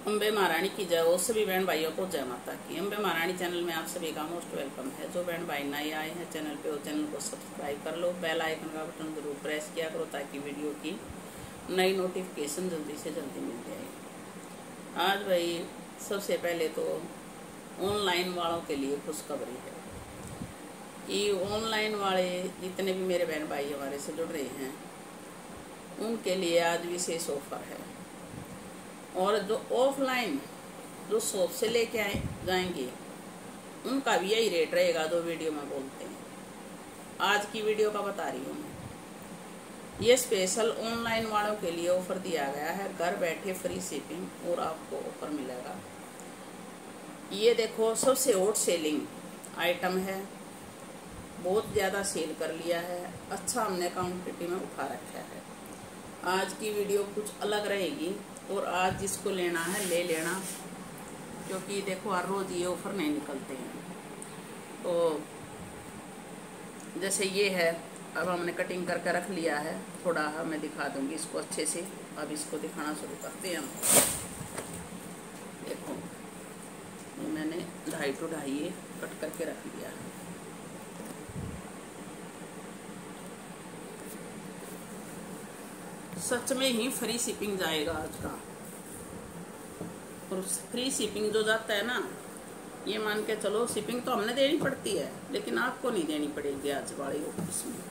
अम्बे महारानी की जय हो। सभी बहन भाइयों को जय माता की। अम्बे महारानी चैनल में आप सभी का मोस्ट वेलकम है। जो बहन भाई नए आए हैं चैनल पे, वो चैनल को सब्सक्राइब कर लो, बेल आइकन का बटन जरूर प्रेस किया करो ताकि वीडियो की नई नोटिफिकेशन जल्दी से जल्दी मिल जाए। आज भाई सबसे पहले तो ऑनलाइन वालों के लिए खुशखबरी है कि ऑनलाइन वाले जितने भी मेरे बहन भाई हमारे से जुड़ रहे हैं उनके लिए आज विशेष ऑफर है। और जो ऑफलाइन जो शॉप से लेके जाएंगे उनका भी यही रेट रहेगा जो वीडियो में बोलते हैं। आज की वीडियो का बता रही हूँ मैं। ये स्पेशल ऑनलाइन वालों के लिए ऑफर दिया गया है, घर बैठे फ्री शिपिंग और आपको ऑफर मिलेगा। ये देखो सबसे हॉट सेलिंग आइटम है, बहुत ज़्यादा सेल कर लिया है, अच्छा हमने क्वांटिटी में उठा रखा है। आज की वीडियो कुछ अलग रहेगी और आज जिसको लेना है ले लेना, क्योंकि देखो हर रोज़ ये ऑफर नहीं निकलते हैं। तो जैसे ये है, अब हमने कटिंग करके रख लिया है, थोड़ा मैं दिखा दूंगी इसको अच्छे से। अब इसको दिखाना शुरू करते हैं हम। देखो ये मैंने 2.5 to 2.5 कट करके रख लिया है। सच में ही फ्री शिपिंग जाएगा आज का। और फ्री शिपिंग जो जाता है ना, ये मान के चलो शिपिंग तो हमने देनी पड़ती है लेकिन आपको नहीं देनी पड़ेगी आज वाले ऑफर में।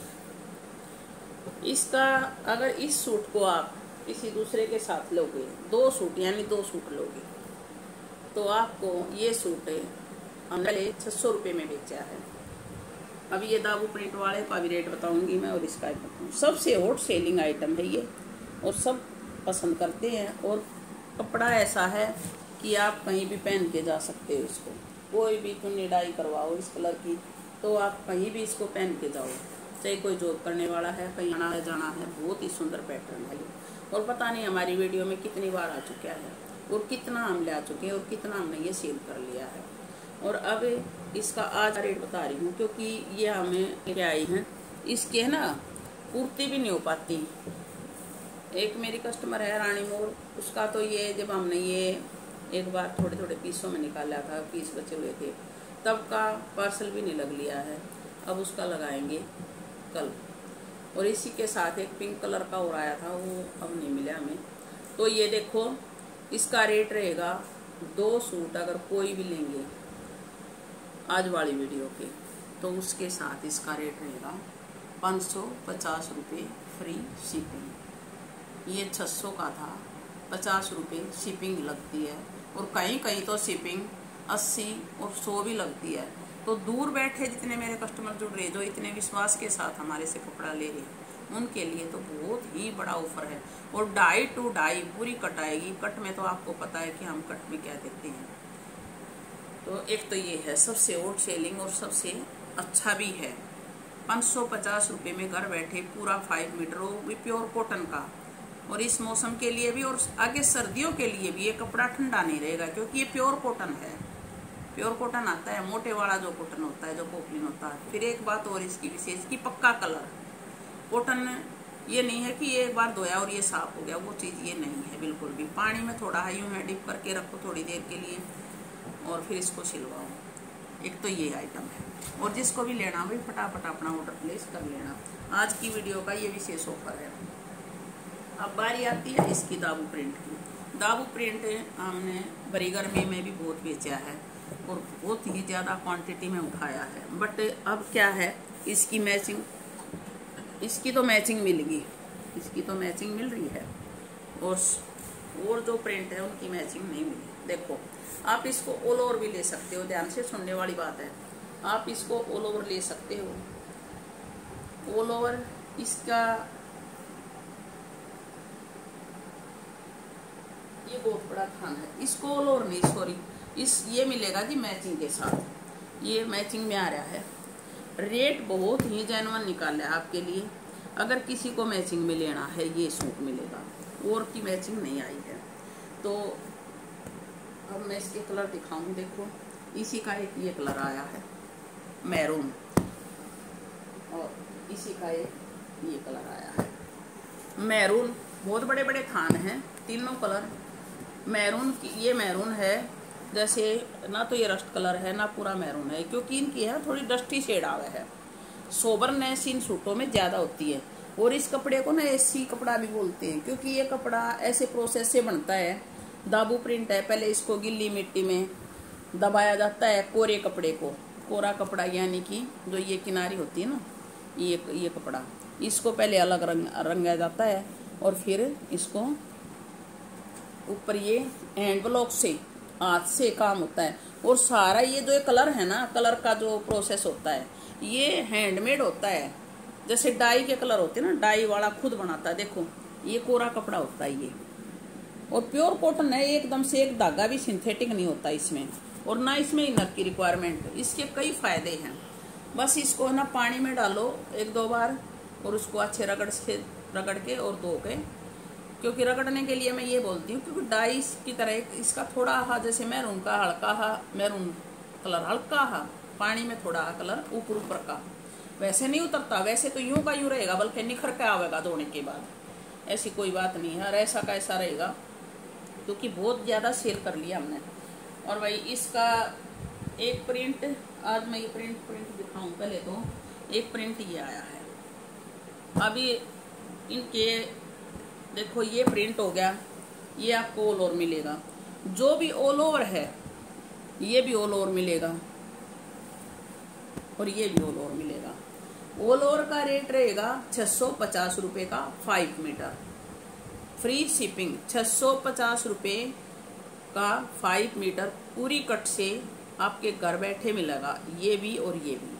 इसका अगर इस सूट को आप किसी दूसरे के साथ लोगे, 2 सूट यानी 2 सूट लोगे, तो आपको ये सूट हमने 600 रुपये में बेचा है। अभी ये दाबू प्रिंट वाले का भी रेट बताऊंगी मैं, और इसका भी बताऊंगी। सबसे हॉट सेलिंग आइटम है ये और सब पसंद करते हैं। और कपड़ा ऐसा है कि आप कहीं भी पहन के जा सकते हो इसको। कोई भी चुन्नी डाई करवाओ इस कलर की तो आप कहीं भी इसको पहन के जाओ, चाहे कोई जॉब करने वाला है, कहीं आना है जाना है। बहुत ही सुंदर पैटर्न है ये। और पता नहीं हमारी वीडियो में कितनी बार आ चुका है और कितना हम ले आ चुके हैं और कितना हमने ये सेल कर लिया है। और अब इसका आज रेट बता रही हूँ क्योंकि ये हमें लेके आई हैं। इसके है ना पूर्ति भी नहीं हो पाती। एक मेरी कस्टमर है रानी मोर, उसका तो ये जब हमने ये एक बार थोड़े थोड़े पीसों में निकाला था, पीस बचे हुए थे, तब का पार्सल भी नहीं लग लिया है। अब उसका लगाएंगे कल। और इसी के साथ एक पिंक कलर का और आया था, वो अब नहीं मिला हमें। तो ये देखो इसका रेट रहेगा 2 सूट अगर कोई भी लेंगे आज वाली वीडियो के, तो उसके साथ इसका रेट रहेगा 550 रुपये फ्री शिपिंग। ये 600 का था, 50 रुपये शिपिंग लगती है। और कहीं कहीं तो शिपिंग 80 और 100 भी लगती है। तो दूर बैठे जितने मेरे कस्टमर जुड़ रहे, जो इतने विश्वास के साथ हमारे से कपड़ा ले रहे, उनके लिए तो बहुत ही बड़ा ऑफर है। और 2.5 to 2.5 पूरी कट आएगी। कट में तो आपको पता है कि हम कट में क्या देते हैं। तो एक तो ये है सबसे हॉट सेलिंग और सबसे अच्छा भी है। 550 रुपये में घर बैठे पूरा 5 मीटर, वो भी प्योर कॉटन का। और इस मौसम के लिए भी और आगे सर्दियों के लिए भी ये कपड़ा ठंडा नहीं रहेगा क्योंकि ये प्योर कॉटन है। प्योर कॉटन आता है, मोटे वाला जो कॉटन होता है, जो पॉपलिन होता है। फिर एक बात और इसकी विशेष की पक्का कलर। कॉटन ये नहीं है कि ये एक बार धोया और ये साफ हो गया, वो चीज़ ये नहीं है बिल्कुल भी। पानी में थोड़ा यूँ है डिप करके रखो थोड़ी देर के लिए और फिर इसको सिलवाओ। एक तो ये आइटम है। और जिसको भी लेना भाई फटाफट अपना ऑर्डर प्लेस कर लेना। आज की वीडियो का ये विशेष ऑफर है। अब बारी आती है इसकी दाबू प्रिंट की। दाबू प्रिंट हमने बड़ी गर्मी में भी बहुत बेचा है और बहुत ही ज़्यादा क्वांटिटी में उठाया है। बट अब क्या है, इसकी मैचिंग, इसकी तो मैचिंग मिलेगी, इसकी तो मैचिंग मिल रही है और जो प्रिंट है उनकी मैचिंग नहीं मिली। देखो आप इसको ऑल ओवर भी ले सकते हो, ध्यान से सुनने वाली बात है। आप इसको ऑल ओवर ले सकते हो। ऑल ओवर इसका ये बहुत बड़ा थान है, इसको ऑल ओवर नहीं, सॉरी, ये मिलेगा जी मैचिंग के साथ। ये मैचिंग में आ रहा है। रेट बहुत ही जेन्युइन निकाला है आपके लिए। अगर किसी को मैचिंग में लेना है ये सूट मिलेगा, और की मैचिंग नहीं आई है। तो अब मैं इसके कलर दिखाऊं। देखो इसी का एक ये कलर आया है मैरून, और इसी का एक ये कलर आया है मैरून। बहुत बड़े बड़े थान हैं, तीनों कलर मैरून की, ये मैरून है, जैसे ना तो ये रस्ट कलर है ना पूरा मैरून है, क्योंकि इनकी है थोड़ी डस्टी शेड आवे है। सोबरनेस इन सूटों में ज़्यादा होती है। और इस कपड़े को ना एसी कपड़ा भी बोलते हैं, क्योंकि ये कपड़ा ऐसे प्रोसेस से बनता है। दाबू प्रिंट है, पहले इसको गिल्ली मिट्टी में दबाया जाता है, कोरे कपड़े को, कोरा कपड़ा यानी कि जो ये किनारी होती है ना, ये कपड़ा, इसको पहले अलग रंगा जाता है और फिर इसको ऊपर ये हैंड ब्लॉक से, हाथ से काम होता है। और सारा ये जो कलर है ना, कलर का जो प्रोसेस होता है ये हैंडमेड होता है। जैसे डाई के कलर होते हैं ना, डाई वाला खुद बनाता है। देखो ये कोरा कपड़ा होता है ये, और प्योर कॉटन है एकदम से, एक धागा भी सिंथेटिक नहीं होता इसमें, और ना इसमें इनर की रिक्वायरमेंट। इसके कई फायदे हैं। बस इसको ना पानी में डालो 1-2 बार और उसको अच्छे रगड़ के और धो के, क्योंकि रगड़ने के लिए मैं ये बोलती हूँ क्योंकि डाई की तरह इसका थोड़ा हा, जैसे मैरून का हल्का हा, मैरून कलर हल्का हा, पानी में थोड़ा कलर ऊपर ऊपर का, वैसे नहीं उतरता। वैसे तो यूं का यूं रहेगा, बल्कि निखर के आवेगा धोने के बाद, ऐसी कोई बात नहीं है। और ऐसा का ऐसा रहेगा, क्योंकि बहुत ज़्यादा सेल कर लिया हमने। और भाई इसका एक प्रिंट, आज मैं ये प्रिंट दिखाऊं। पहले तो एक प्रिंट ये आया है, अभी इनके देखो ये प्रिंट हो गया, ये आपको ऑल ओवर मिलेगा। जो भी ऑल ओवर है ये भी ऑल ओवर मिलेगा और ये भी ऑल ओवर मिलेगा। ऑल ओवर का रेट रहेगा 650 रुपये का 5 मीटर, फ्री शिपिंग 650 रुपये का 5 मीटर पूरी कट से आपके घर बैठे मिलेगा। ये भी और ये भी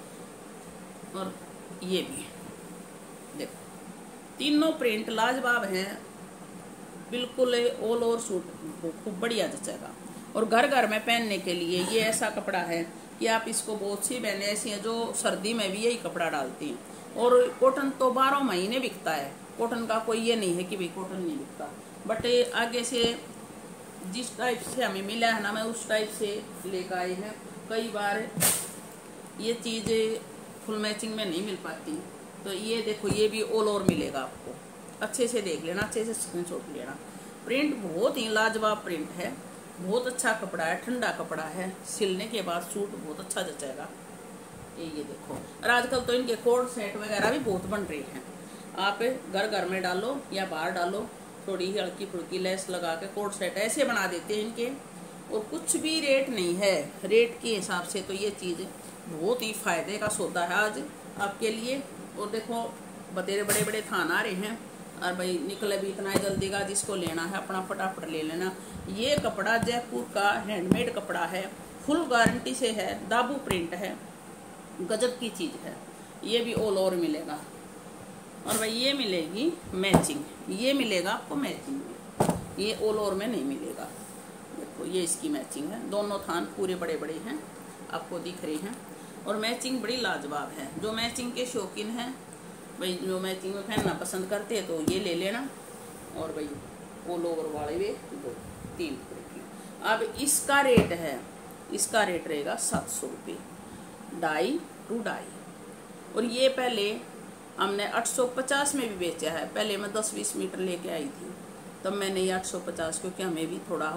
और ये भी, देखो तीनों प्रिंट लाजवाब हैं, बिल्कुल ऑल ओवर सूट खूब बढ़िया जचेगा। और घर घर में पहनने के लिए ये ऐसा कपड़ा है कि आप इसको, बहुत सी बहनें ऐसी हैं जो सर्दी में भी यही कपड़ा डालती हैं। और कॉटन तो 12 महीने बिकता है, कॉटन का कोई ये नहीं है कि भाई कॉटन नहीं बिकता। बट आगे से जिस टाइप से हमें मिला है ना, मैं उस टाइप से लेकर आए हैं। कई बार ये चीज़ फुल मैचिंग में नहीं मिल पाती, तो ये देखो ये भी ऑल ओवर मिलेगा आपको। अच्छे से देख लेना, अच्छे से स्क्रीनशॉट लेना। प्रिंट बहुत ही लाजवाब प्रिंट है, बहुत अच्छा कपड़ा है, ठंडा कपड़ा है, सिलने के बाद सूट बहुत अच्छा जचेगा। ये देखो, और आजकल तो इनके कोड सेट वगैरह भी बहुत बन रही हैं। आप घर घर में डालो या बाहर डालो, थोड़ी हल्की फुल्की लेस लगा के कोड सेट ऐसे बना देते हैं इनके। और कुछ भी रेट नहीं है, रेट के हिसाब से तो ये चीज़ बहुत ही फायदे का सौदा है आज आपके लिए। और देखो बतेरे बड़े बड़े थान आ रहे हैं, और भाई निकले भी इतना जल्दी का, जिसको लेना है अपना फटाफट ले लेना। ये कपड़ा जयपुर का हैंडमेड कपड़ा है, फुल गारंटी से है, दाबू प्रिंट है, गजब की चीज़ है। ये भी ऑल ओवर मिलेगा। और भाई ये मिलेगी मैचिंग, ये मिलेगा आपको मैचिंग में, ये ऑल ओवर में नहीं मिलेगा। देखो ये इसकी मैचिंग है, दोनों थान पूरे बड़े बड़े हैं, आपको दिख रहे हैं। और मैचिंग बड़ी लाजवाब है। जो मैचिंग के शौकीन हैं भाई, जो मैचिंग में पहनना पसंद करते हैं तो ये ले लेना। और भाई ऑल ओवर वाले वे 2-3। अब इसका रेट है, इसका रेट रहेगा 700 रुपये, डाई टू डाई। और ये पहले हमने 850 में भी बेचा है। पहले मैं 10-20 मीटर लेके आई थी, तब मैंने ये 850, क्योंकि हमें भी थोड़ा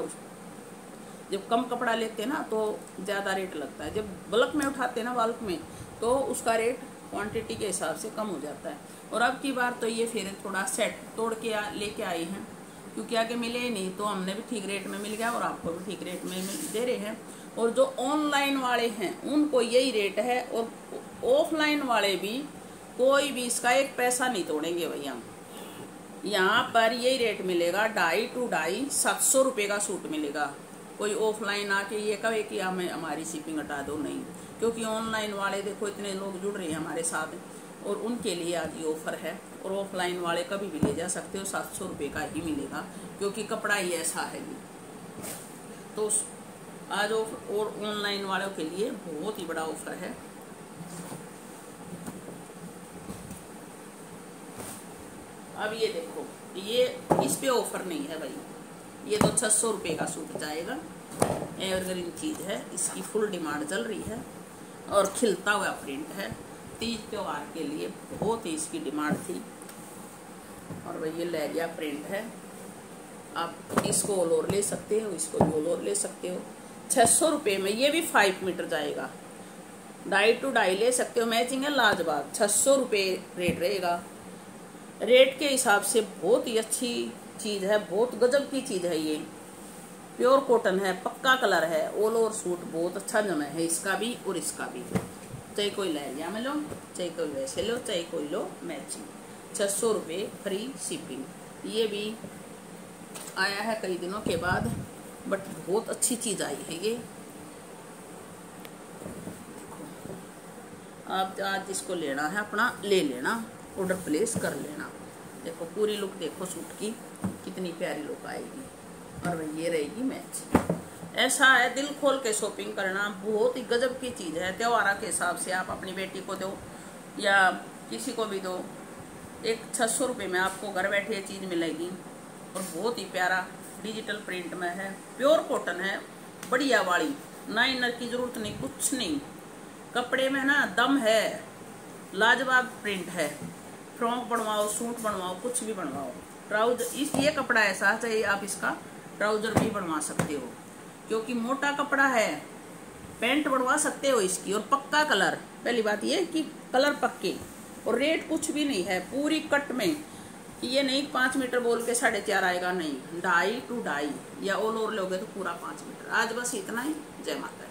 जब कम कपड़ा लेते हैं ना तो ज़्यादा रेट लगता है, जब बल्क में उठाते हैं ना बल्क में, तो उसका रेट क्वांटिटी के हिसाब से कम हो जाता है। और अब की बार तो ये फिर थोड़ा सेट तोड़ के लेके आए हैं, क्योंकि आगे मिले ही नहीं, तो हमने भी ठीक रेट में मिल गया और आपको भी ठीक रेट में दे रहे हैं। और जो ऑनलाइन वाले हैं उनको यही रेट है, और ऑफलाइन वाले भी कोई भी इसका 1 पैसा नहीं तोड़ेंगे भैया। यहाँ पर यही रेट मिलेगा, डाई टू डाई 700 रुपये का सूट मिलेगा। कोई ऑफलाइन आके ये कहे कि हमें हमारी शिपिंग हटा दो, नहीं, क्योंकि ऑनलाइन वाले देखो इतने लोग जुड़ रहे हैं हमारे साथ, और उनके लिए आज ये ऑफर है। और ऑफलाइन वाले कभी भी ले जा सकते हो, 700 रुपये का ही मिलेगा, क्योंकि कपड़ा ही ऐसा है। तो आज और ऑनलाइन वालों के लिए बहुत ही बड़ा ऑफर है। अब ये देखो, ये इस पे ऑफर नहीं है भाई, ये तो 600 रुपये का सूट जाएगा। एवरग्रीन चीज़ है, इसकी फुल डिमांड चल रही है और खिलता हुआ प्रिंट है। तीज त्योहार के लिए बहुत ही इसकी डिमांड थी। और भाई ये लहरिया प्रिंट है, आप इसको ऑल ओवर ले सकते हो, इसको ऑल ओवर ले सकते हो। 600 रुपये में ये भी 5 मीटर जाएगा, 2.5 टू 2.5 ले सकते हो। मैचिंग है लाजवाब। 600 रुपये रेट रहेगा। रेट के हिसाब से बहुत ही अच्छी चीज़ है, बहुत गजब की चीज़ है। ये प्योर कॉटन है, पक्का कलर है, ऑल ओवर सूट बहुत अच्छा जमा है इसका भी और इसका भी। चाहे कोई लहरिया में लो, चाहे कोई वैसे लो, चाहे कोई लो मैचिंग। 600 रुपये फ्री शिपिंग। ये भी आया है कई दिनों के बाद, बट बहुत अच्छी चीज़ आई है ये। आप आज जिसको लेना है अपना ले लेना, ऑर्डर प्लेस कर लेना। देखो पूरी लुक देखो सूट की, कितनी प्यारी लुक आएगी। और ये रहेगी मैच। ऐसा है, दिल खोल के शॉपिंग करना बहुत ही गजब की चीज़ है। त्योहार के हिसाब से आप अपनी बेटी को दो या किसी को भी दो। एक 600 रुपये में आपको घर बैठे ये चीज़ मिलेगी और बहुत ही प्यारा डिजिटल प्रिंट में है, प्योर कॉटन है, बढ़िया वाली। ना इनर की जरूरत नहीं, कुछ नहीं। कपड़े में ना दम है, लाजवाब प्रिंट है। फ्रॉक बनवाओ, सूट बनवाओ, कुछ भी बनवाओ। ट्राउजर ये कपड़ा ऐसा चाहिए, आप इसका ट्राउजर भी बनवा सकते हो क्योंकि मोटा कपड़ा है। पैंट बनवा सकते हो इसकी, और पक्का कलर। पहली बात ये कि कलर पक्के, और रेट कुछ भी नहीं है पूरी कट में। कि ये नहीं 5 मीटर बोल के 4.5 आएगा, नहीं, 2.5 टू 2.5 या ऑल ओवर लोगे तो पूरा 5 मीटर। आज बस इतना ही। जय माता।